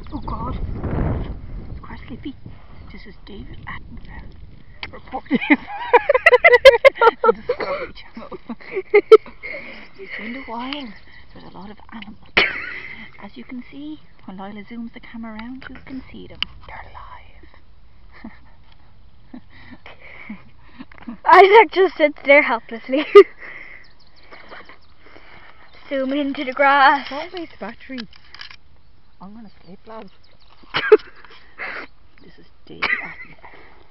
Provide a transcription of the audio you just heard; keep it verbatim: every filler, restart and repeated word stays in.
Oh God. It's quite sleepy. This is David Attenborough reporting for the Discovery Channel. In the wild, there's a lot of animals. As you can see, when Lila zooms the camera around, you can see them. They're alive. Isaac just sits there helplessly. Zoom into the grass. Don't waste battery. I'm gonna sleep, lads. This is David Attenborough.